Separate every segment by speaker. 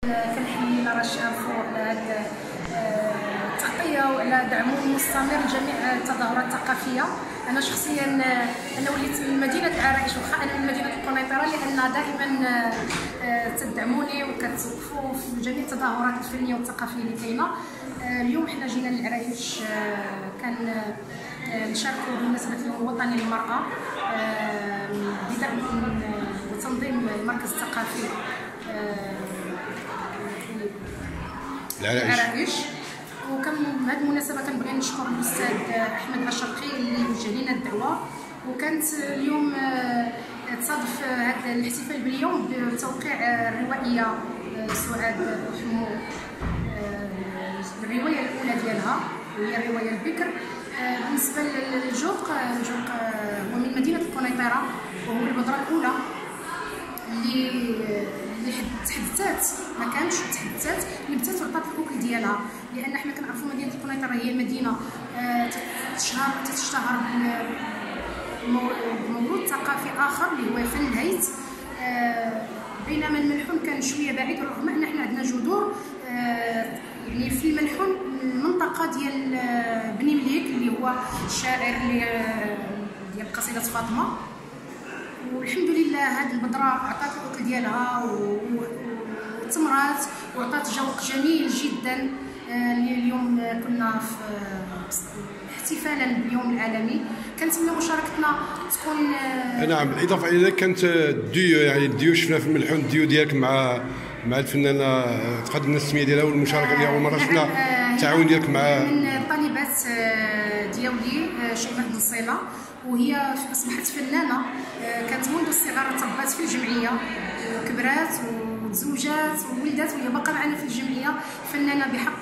Speaker 1: كنحيي رشا فوق على هذه التغطيه وعلى دعمه المستمر لجميع التظاهرات الثقافيه. انا شخصيا وليت من مدينه العرائش، واخا انا من مدينه القنيطره، لان دائما تدعموني وكتوقفوا في جميع التظاهرات الفنيه والثقافيه اللي كاينه. اليوم حنا جينا للعرائش كان نشاركوا بمناسبه اليوم الوطني للمراه بدعم وتنظيم المركز الثقافي العرائش. وكان بهذه المناسبه كنبغي نشكر الاستاذ احمد اشرقي اللي وجه لنا الدعوه، وكانت اليوم تصادف هذا الاحتفال باليوم بتوقيع الروائيه سعاد حمو الروايه الاولى ديالها وهي روايه البكر. بالنسبه للجوق، الجوق هو من مدينه القنيطره، وهو البذره الاولى اللي تحدثات ما كانش تحدثات اللي بدات وعطات الاكل ديالها، لان حنا كنعرفوا مدينه القنيطره هي مدينه تتشهر بموروث ثقافي اخر اللي هو فن الهيت، بينما الملحون كان شويه بعيد، رغم ان حنا عندنا جذور يعني في الملحون. المنطقه ديال بني مليك اللي هو الشاعر ديال قصيده فاطمه، والحمد لله هذه البذره عطات الاكل ديالها وتمرات وعطات جوق جميل جدا. اليوم كنا في احتفالا باليوم العالمي، كنتمنى مشاركتنا تكون
Speaker 2: نعم. بالاضافه الى ذلك كانت الديو، يعني الديو شفنا في الملحون الديو ديالك مع الفنانه تقدمنا السميه ديالها والمشاركه ديالها اول مره شفنا التعاون ديالك مع
Speaker 1: من الطالبات ديالي شيماء بن صيله، وهي اصبحت فنانه. كانت منذ الصغر تربات في الجمعيه وكبرات وتزوجات وولدات، وهي باقا معنا في الجمعيه، فنانه بحق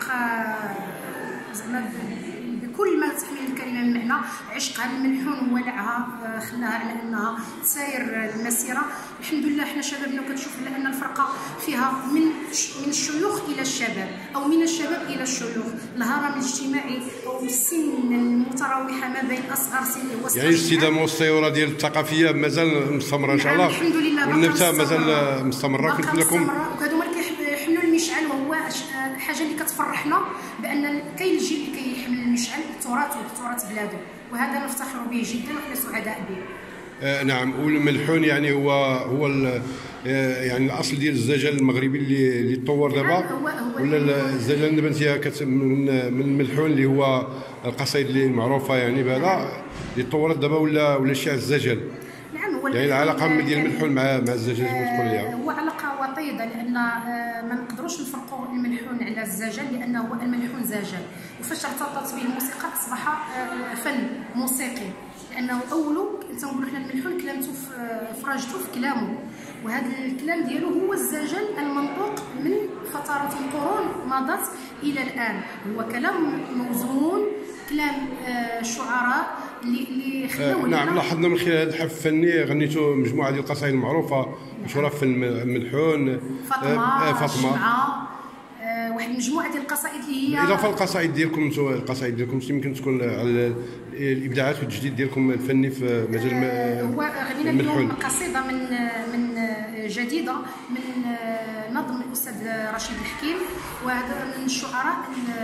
Speaker 1: زعما بكل ما تحمل الكلمه من معنى. عشقها للملحون وولعها خلاها على انها تساير المسيره. الحمد لله حنا شبابنا، وكتشوف لان الفرقه فيها من الشيوخ الى الشباب، او من الشباب الى الشيوخ. الهرم الاجتماعي او السن المتراوحه ما بين اصغر سن وسط،
Speaker 2: يعني الاستدامه والسيوره ديال الثقافيه مازال مستمره ان شاء الله.
Speaker 1: الحمد لله
Speaker 2: والنبته مازال مستمره.
Speaker 1: كنت لكم وهذوما اللي كيحملوا المشعل، وهو الحاجه اللي كتفرحنا بان كاين الجيل اللي كيحمل المشعل تراث بلاده، وهذا نفتخر به جدا وحنا سعداء به.
Speaker 2: نعم. والملحون يعني هو يعني الاصل ديال الزجل المغربي اللي تطور دابا، ولا الزجل النباتيه من الملحون اللي هو القصائد اللي معروفه يعني بهذا اللي تطورت دابا، ولا شيء الزجل.
Speaker 1: نعم.
Speaker 2: يعني العلاقه ديال الملحون مع الزجل تقول لي
Speaker 1: هو علاقه وطيده، لان ما نقدروش نفرقوا الملحون على الزجل، لانه هو الملحون زجل، وفاش ارتبطت به الموسيقى اصبح فن موسيقي. لانه اولو تنقولوا حنا الملحون كلامته فرجته في كلامه، وهذا الكلام ديالو هو الزجل المنطوق من فترات القرون مضت الى الان. هو كلام موزون، كلام شعراء اللي خلاو.
Speaker 2: نعم. لاحظنا من خلال هذا الحفل الفني غنيتوا مجموعه ديال القصائد المعروفه مشهوره في الملحون،
Speaker 1: فاطمه واحد المجموعه ديال القصائد اللي هي
Speaker 2: اضافه للقصائد ديالكم. القصائد ديالكم يمكن تكون على الابداعات والتجديد ديالكم الفني في مجال
Speaker 1: هو غنينا اليوم قصيده من جديده من نظم الاستاذ رشيد الحكيم، وهذا من الشعراء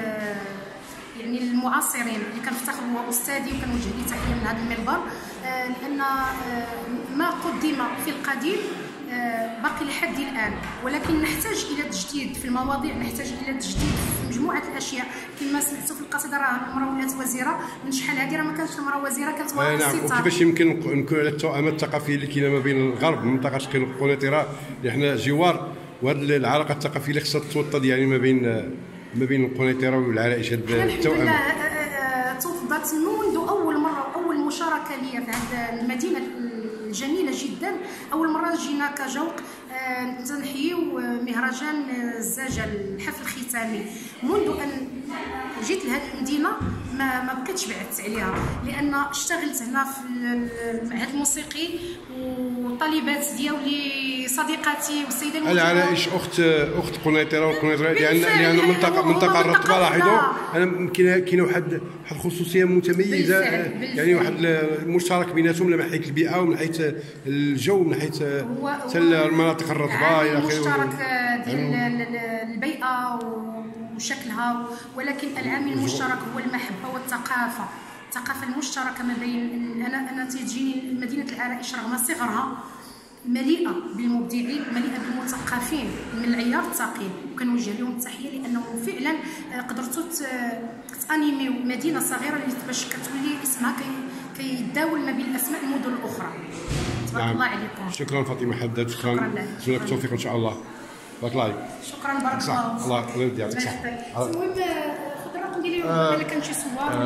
Speaker 1: يعني المعاصرين اللي كنفتخر هو استاذي، وكنوجه ليه تحيه من هذا المنبر، لان ما قدم في القديم باقي لحد الان، ولكن نحتاج الى تجديد في المواضيع، نحتاج الى تجديد في مجموعه الاشياء. كما سمعتوا في القصيده راه المراه ولات وزيره، من شحال هذه راه ما كانتش المراه وزيره، كانت مراه
Speaker 2: نعم. وكيفاش يمكن نكون على التوأمات الثقافيه اللي كاينه ما بين الغرب منطقه شقيق القنيطره اللي حنا جوار، وهذه العلاقه الثقافيه اللي خصها توطد يعني ما بين القنيطره والعرائش. هذا التوأم
Speaker 1: توطدت منذ اول مره، اول مشاركه لي في هذه المدينه جميله جدا. اول مره جينا كجوق تنحيو مهرجان الزجل الحفل الختامي. منذ ان جيت لهذه المدينه ما بقيتش بعدت عليها، لان اشتغلت هنا في المعهد الموسيقي، والطالبات ديالي صديقاتي والسيده المديره.
Speaker 2: العرائش اخت قنيطره وقنيطره، لان منطقه الرطبه لاحظوا انا كاينه واحد الخصوصيه متميزه، يعني واحد المشترك بيناتهم من حيث البيئه ومن حيث الجو من حيث حتى المناطق الرطبه الى اخره.
Speaker 1: المشترك ديال البيئه وشكلها، ولكن العامل المشترك هو المحبه والثقافه، الثقافه المشتركه ما بين. انا تيجيني مدينه العرائش رغم صغرها مليئه بالمبدعين، مليئه بالمثقفين من العيار الثقيل، وكنوجه لهم التحيه لانهم فعلا قدرتوا تانيميو مدينه صغيره اللي باش كتولي اسمها كيتداول ما بين اسماء المدن الاخرى. تبارك الله عليكم.
Speaker 2: شكرا فاطمه حداد، شكرا لك، التوفيق ان شاء الله. بارك الله عليك.
Speaker 1: شكرا، بارك الله.
Speaker 2: الله يرضي عليك.
Speaker 1: المهم خذ الرقم ديالي الا كان شي صور.